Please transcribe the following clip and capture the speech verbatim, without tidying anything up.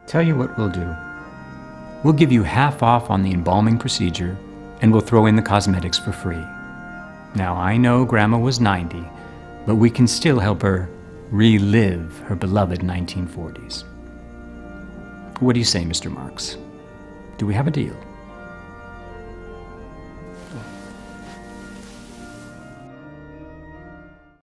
Tell you what we'll do. We'll give you half off on the embalming procedure, and we'll throw in the cosmetics for free. Now, I know Grandma was ninety, but we can still help her relive her beloved nineteen forties. What do you say, Mister Marks? Do we have a deal?